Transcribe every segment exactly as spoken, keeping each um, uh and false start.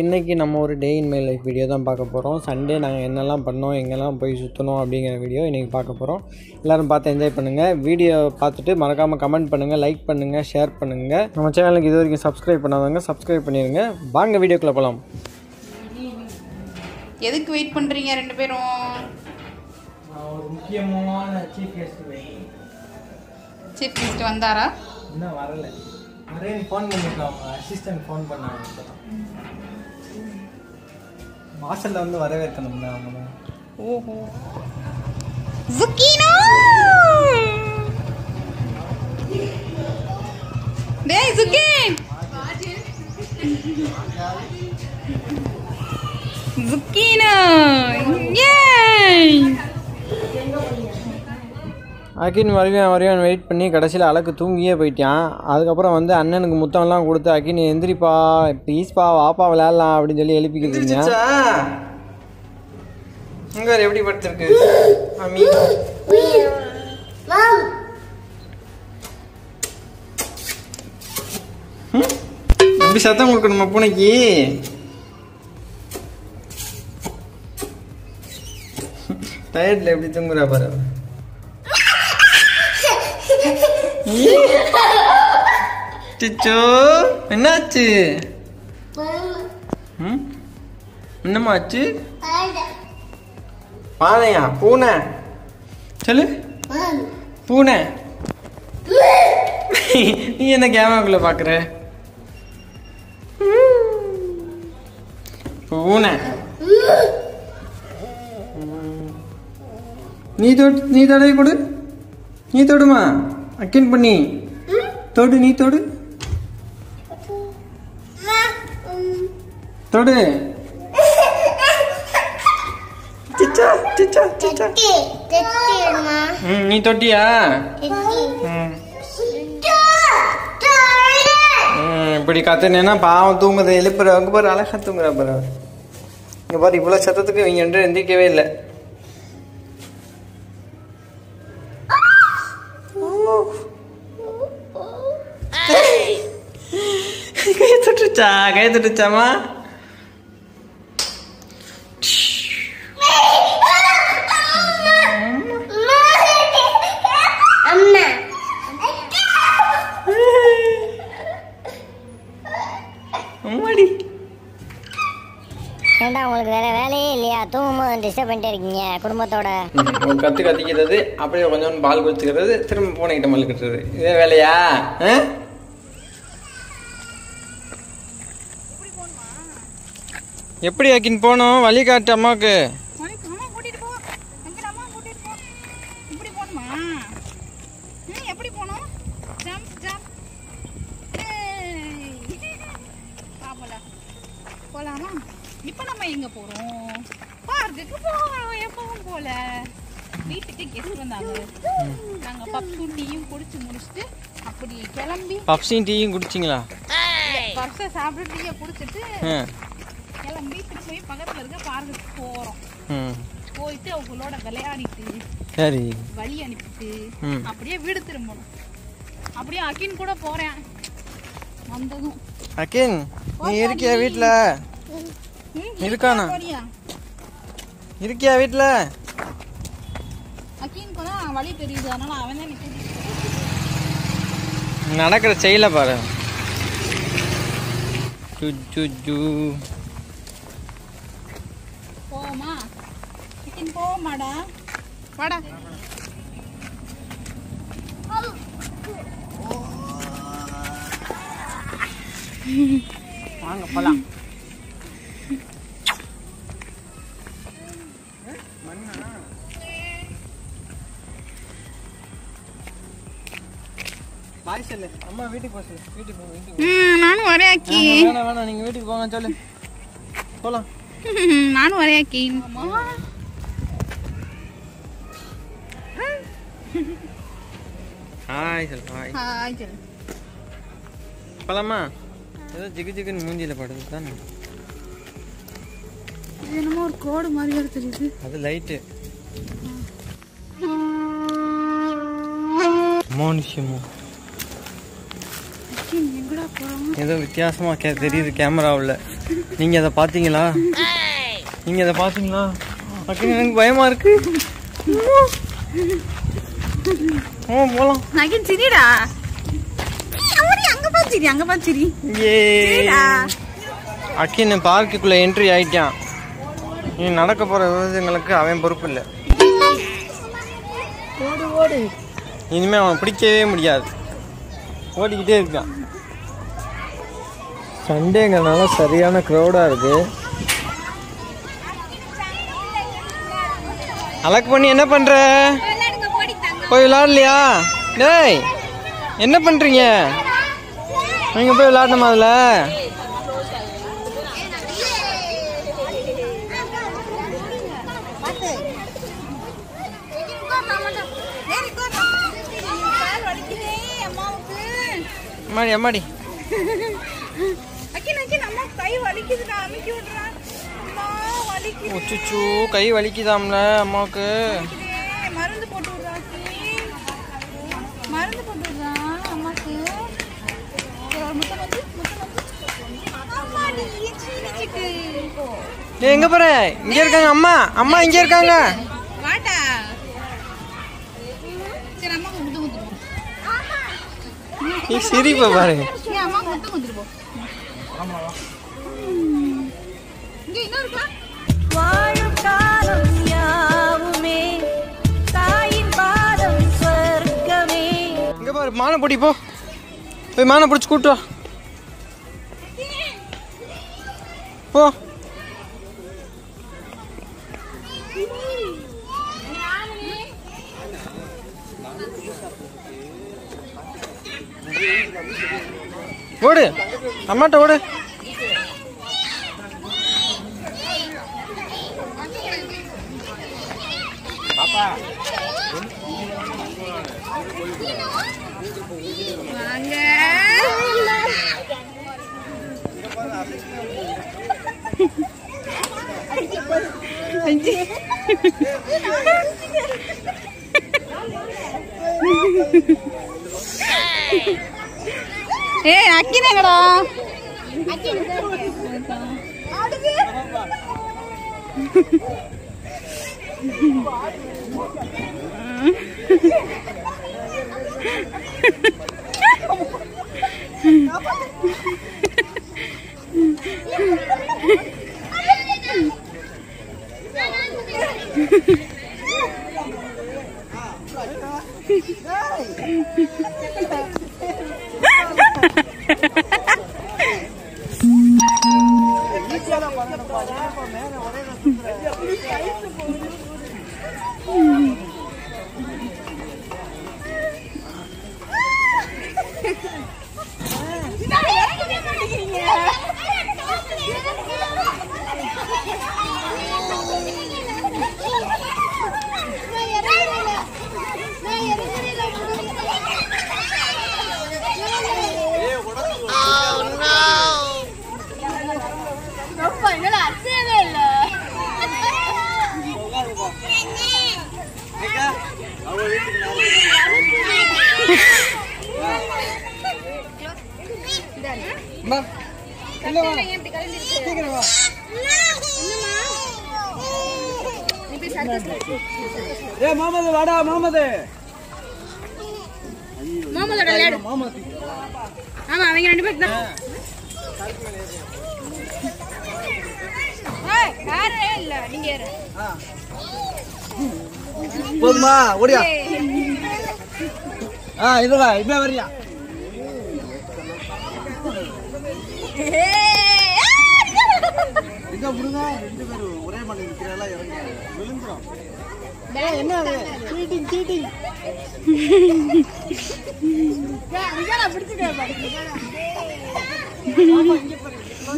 இன்றைக்கி நம்ம ஒரு day in my life video தான் பார்க்க போகிறோம். சண்டே நாங்கள் என்னெல்லாம் பண்ணோம், எங்கெல்லாம் போய் சுற்றணும் அப்படிங்கிற வீடியோ இன்றைக்கி பார்க்க போகிறோம். எல்லோரும் பார்த்து என்ஜாய் பண்ணுங்கள். வீடியோ பார்த்துட்டு மறக்காமல் கமெண்ட் பண்ணுங்கள், லைக் பண்ணுங்கள், ஷேர் பண்ணுங்கள். நம்ம சேனலுக்கு இது வரைக்கும் சப்ஸ்கிரைப் பண்ணாதவங்க சப்ஸ்கிரைப் பண்ணிடுங்க. வாங்க வீடியோக்குள்ளே போகலாம். எதுக்கு வெயிட் பண்ணுறீங்க ரெண்டு பேரும்? ஒரு முக்கியமான சீஃப் கெஸ்ட் சீஃப் கெஸ்ட் வந்தாரா? இன்னும் வரல. நிறைய ஃபோன் பண்ணியிருக்காங்க, அசிஸ்டன்ட் ஃபோன் பண்ணாங்க. வாசலில் வந்து வரவேற்கணும்ல அவங்க. ஓஹோ, zucchino டேய் zucchino zucchino yay. அக்கின் வருவேன் வருவேன் வெயிட் பண்ணி கடைசியில் அழகு தூங்கியே போயிட்டான். அதுக்கப்புறம் வந்து அண்ணனுக்கு முத்தம்லாம் கொடுத்து அக்கின் எந்திரிப்பா ப்ளீஸ்ப்பா வாப்பா விளையாடலாம் அப்படின்னு சொல்லி எழுப்பிக்கிட்டீங்க. இங்கே எப்படி படுத்துருக்கு அம்மி? எப்படி சத்தம் கொடுக்கணுமா பூனைக்கு? டயர்டில் எப்படி தூங்குறா பாரு. சிச்சோ என்னாச்சு? என்னம்மா ஆச்சு? பானையா? பூனை சொல்லு. பூனை. நீ என்ன கேமராக்குள்ள பாக்குற? பூனை. நீ தொடு, நீ தடவை கொடு. நீ தொடுமா அக்கின் பண்ணி தொடு. நீ தொடு தொடு. சிச்சா சிச்சா சிச்சா. நீ தொட்டியா? இப்படி கத்துனேன்னா பாவம் தூங்குது. எழுப்புற அங்கே பாரு, அழகா தூங்குறா பாரு. இங்க பாரு, இவ்வளவு சத்தத்துக்கு இவங்க ரெண்டு எந்திரிக்கவே இல்லை. கை தொட்டுச்சா? கை தொட்டுச்சாமா? அம்மாடி ஏண்டா உங்களுக்கு வேற வேலையே இல்லையா? தூங்கும்போது டிஸ்டர்ப் பண்ணிட்டே இருக்கீங்க குடும்பத்தோட. கத்து கத்திக்கிறது, அப்படியே கொஞ்சம் பால் குடிச்சுக்கிறது, திரும்ப பூனைக்கிட்ட மல்லுக்கிட்டுறது, இதே வேலையா? எப்படி ஆக்கின் போனோம்? வழி காட்டு அம்மாவுக்கு. போலாமா? இப்போ நம்ம எங்க போறோம்? பார்க்குக்கு போறோம். எப்பவும் போல வீட்டுக்கு கெஸ்ட் வந்தாங்க. நாங்க பப்ஸும் டீயும் குடிச்சு முடிச்சுட்டு அப்படியே கிளம்பி. பப்ஸும் டீயும் குடிச்சிங்களா? பப்ஸை சாப்பிட்டு டீயை குடிச்சிட்டு கிளம்பி திரும்ப போய் பக்கத்துல இருக்க பார்க்குக்கு போறோம். போயிட்டு அவங்களோட விளையாடிட்டு சரி வழி அனுப்பிட்டு அப்படியே வீடு திரும்பணும். அப்படியே அக்கின் கூட போறேன். வந்ததும் அக்கின் நீ இருக்கியா வீட்டுல? இருக்கானா? இருக்கியா வீட்டுல? அக்கின் கூட வழி தெரியுது, அதனால அவன் தான் நடக்கிற செயல பாரு. போமா அக்கின் போமாடா, வாடா. வாங்க போலாம். பாய் சொல்லு. அம்மா வீட்டுக்கு போக சொல்லு. வீட்டுக்கு போங்க, வீட்டுக்கு போங்க. நானும் வரேன் அக்கி. வேணாம் வேணாம், நீங்க வீட்டுக்கு போங்க சொல்லு. போலாம். நானும் வரேன் அக்கி. ஹாய் சொல்லு. ஹாய் ஹாய் சொல்லு. போலாமா? ஏதோ ஜிகு ஜிகுன்னு மூஞ்சில படுது தானே. இது என்னமோ ஒரு கோடு மாதிரி தெரியுது. அது லைட்டு. மோனிஷமோ ஏதோ வித்தியாசமா கே தெரியுது கேமராவில். நீங்க அதை பார்த்தீங்களா? நீங்க அதை பார்த்தீங்களா? அக்கின் எனக்கு பயமா இருக்கு. ஓ போலாம். நகின் சிரிடா. அவரி அங்க பாச்சிரி அங்க பாச்சிரி. ஏ அக்கின் பார்க்குக்குள்ள என்ட்ரி ஆயிட்டான். நீ நடக்க போற விவசாயங்களுக்கு அவன் பொறுப்பு இல்லை. ஓடு ஓடு. இனிமே அவன் பிடிக்கவே முடியாது. ஓடிக்கிட்டே இருக்கான். சண்டேங்கனால சரியான க்ரௌடா இருக்கு. அலக் பண்ணி என்ன பண்ற? போய் விளையாடலையா? டேய் என்ன பண்றீங்க? நீங்க போய் விளையாடணுமா அதுல? அம்மாடி அம்மாடி. உச்சுச்சு கை வலிக்குதாம்ல அம்மாவுக்கு. மருந்து போட்டு விடுறா. மருந்து போட்டு விடுறா அம்மாக்கு. எங்க போற? இங்க இருக்காங்க அம்மா. அம்மா இங்க இருக்காங்க. வாடா. சரி அம்மா முட்டு முட்டு. நீ சிரிப்ப பாரு. நீ அம்மா முட்டு முட்டு போ. ஆமா வா. இங்க இன்னொரு பா. வாழும் காலம் யாவுமே தாயின் பாதம் சொர்க்கமே. இங்க பாரு மானை பிடி போ. போய் மானை பிடிச்சு கூட்டு வா. போ. ஓடு அம்மாட்ட ஓடு. வாங்க. ஏய் அக்கினங்கடா. மாமது வாடா மாமது. மாமதோட விளையாடு. ஆமா அவங்க ரெண்டு பேரும் தான். ஏய் யாரே இல்ல நீங்க ஏறு. போதுமா ஓடியா. ஆ இதுவா இப்ப வரியா. இங்க புடுங்க ரெண்டு பேரும் ஒரே மண்ணி நிக்கிறல இறங்க விழுந்துரும். டேய் என்ன அது சீட்டிங் சீட்டிங். டேய் இங்கடா பிடிச்சுக்க பாரு. ஆமா இங்க பாரு.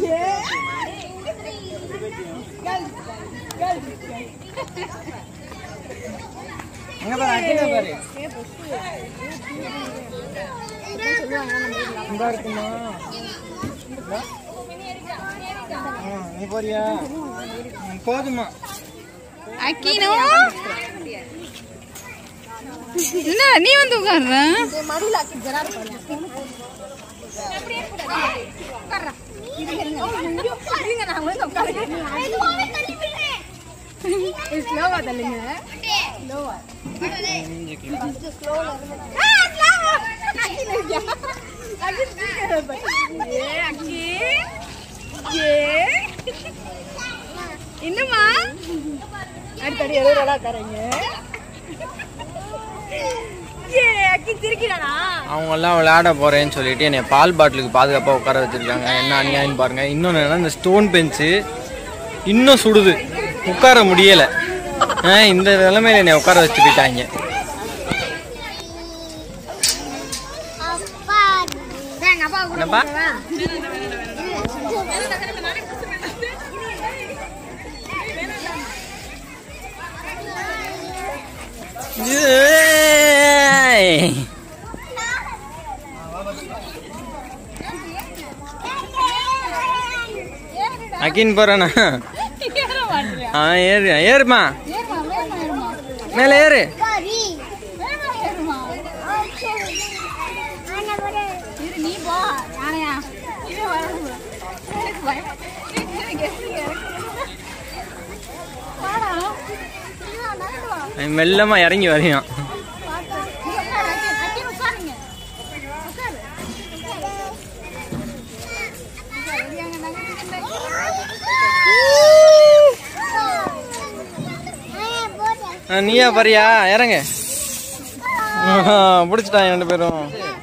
கல் கல் எங்க பாரு அங்க பாரு. இங்க இருக்குமா? நீ போறியா? போதுமா அக்கினோ என்ன நீ வந்து உட்கார்ற? மடியில அக்கி ஜரார் பண்ணு. அப்படியே உட்கார்றா. இருங்க இருங்க நான் வந்து உட்காருங்க. மெதுவாவே தள்ளி விடுறேன். ஸ்லோவா தள்ளுங்க. ஸ்லோவா. ஸ்லோவா. ஆ ஸ்லோவா. அக்கியா. அக்கி ஏ அக்கி. ஏ. என்னம்மா? அடுத்து ஏதோ நல்லா தரீங்க. அவங்க எல்லாம் விளையாட போறேன்னு சொல்லிட்டு என்னை பால் பாட்டிலுக்கு பாதுகாப்பாக உட்கார வச்சிருக்காங்க. என்ன அநியாயம் பாருங்க. இன்னொன்று என்னன்னா இந்த ஸ்டோன் பெஞ்சு இன்னும் சுடுது, உட்கார முடியலை. இந்த நிலைமையில என்னை உட்கார வச்சு போயிட்டாங்க. என்னப்பா அக்கின் போறேண்ணா. ஆ ஏறு ஏறுமா, மேல ஏறு. மெல்லமா இறங்கி வரையும். நீயா பாரியா இறங்க. பிடிச்சிட்டாங்க ரெண்டு பேரும்.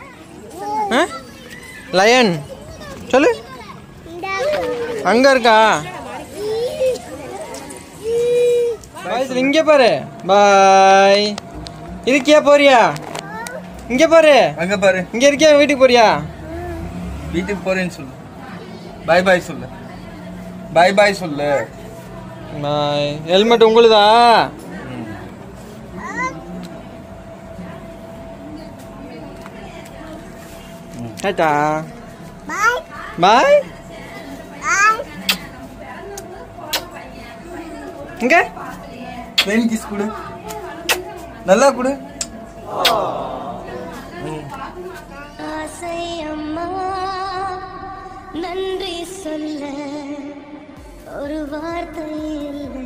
லயன் சொல்லு, அங்க இருக்கா? இங்க பாரு. பாய். இருக்கியா போறியா? இங்க பாரு, அங்க பாரு. இங்க இருக்கியா? வீட்டுக்கு போறியா? வீட்டுக்கு போறேன்னு சொல்லு. பாய் பாய் சொல்லு. பாய் பாய் சொல்லு. பாய். ஹெல்மெட் உங்களுதா? டாடா. Bye bye. இங்க பென் கிஸ் கொடு, நல்லா கொடு. ஆசை அம்மா நன்றி சொல்ல ஒரு வார்த்தை இல்லை.